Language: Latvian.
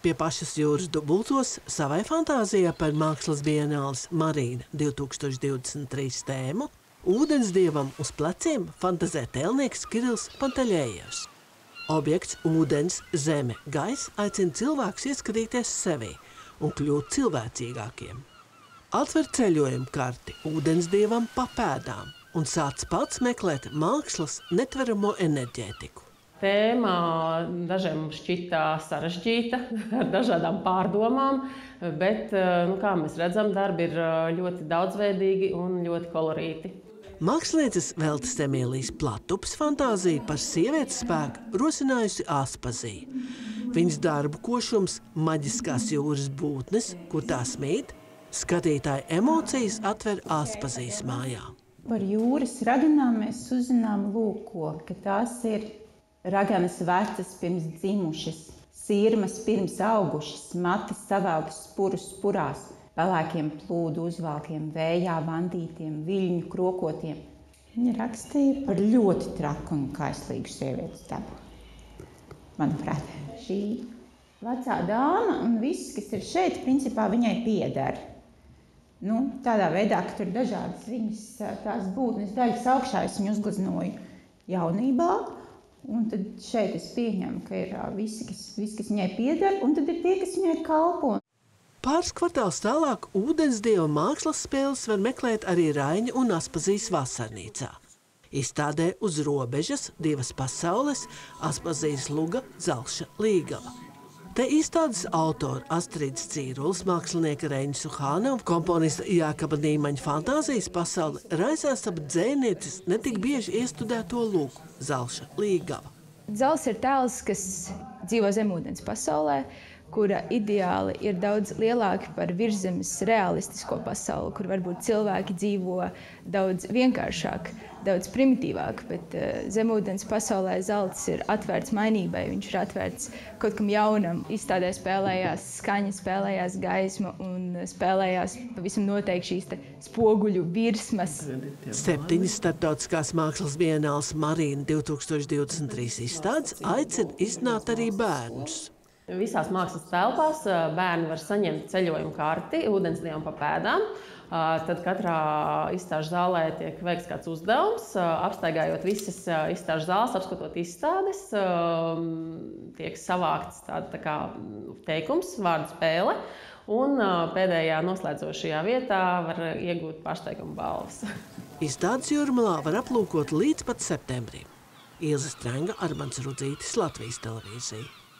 Pie pašas jūras dubultos savai fantāzijā par mākslas bienāles Marīna 2023 tēmu ūdensdievam uz pleciem fantazē tēlnieks Kirills Pantaļējevs. Objekts ūdens, zeme, gaiss aicina cilvēkus ieskatīties sevī un kļūt cilvēcīgākiem. Atver ceļojumu karti ūdensdievam pa pēdām un sāc pats meklēt mākslas netveramo enerģētiku. Tēma dažiem šķita sarežģīta, ar dažādām pārdomām, bet, kā mēs redzam, darbi ir ļoti daudzveidīgi un ļoti kolorīti. Mākslinieces Veltes Emīlijas Platups fantāzija par sievietes spēku rosinājusi Aspazī. Viņas darbu košums maģiskās jūras būtnes, kur tās mīt, skatītāju emocijas atver Aspazīs mājā. Par jūras raganām mēs uzzinām lūko, ka tās ir raganas vecas pirms dzimušas, sirmas pirms augušas, matas saveltas spurus spurās, pelēkiem plūdu uzvalkiem, vējā vandītiem, viļņu krokotiem. Viņa rakstīja par ļoti traku un kaislīgu sievietes dabu. Manuprāt, šī vecā dāma un viss, kas ir šeit, principā viņai pieder. Tādā veidā, ka tur dažādas viņas tās būtnes daļas augšā es viņu uzgleznoju jaunībā. Un tad šeit es pieņemu, ka ir visi, kas viņai pieder, un tad ir tie, kas viņai kalpo. Pāris kvartāls tālāk ūdensdieva mākslas spēles var meklēt arī Raiņa un Aspazīs vasarnīcā. Izstādē uz robežas divas pasaules Aspazīs luga Zelša Līgava. Te izstādes autori Astrīds Cīrulis, mākslinieka Reņa Suhāna un komponista Jākaba Nīmaņa fantāzijas pasauli raisās ap dzējnieces netik bieži iestudēto lugu Zelša Līgava. Zels ir tēls, kas dzīvo zemūdens pasaulē, kura ideāli ir daudz lielāki par virszemes realistisko pasauli, kur varbūt cilvēki dzīvo daudz vienkāršāk, daudz primitīvāk, bet zemūdens pasaulē zelts ir atvērts mainībai, viņš ir atvērts kaut kam jaunam. Izstādē spēlējās skaņa, spēlējās gaisma un spēlējās pavisam noteikti šīs spoguļu virsmas. 7 starptautiskās mākslas bienāles Marīna 2023 izstādes aicina izzināt arī bērnus. Visās mākslas telpās bērni var saņemt ceļojumu karti ūdensdievam pa pēdām. Tad katrā izstāžu zālē tiek veikts kāds uzdevums, apstaigājot visas izstāžu zāles, apskatot izstādes, tiek savākts tā kā teikums, vārdu spēle, un pēdējā noslēdzošajā vietā var iegūt pārsteiguma balvas. Izstādes Jūrmalā var aplūkot līdz pat septembrim. Ilze Strenga, Armands Rudzītis, Latvijas televīzija.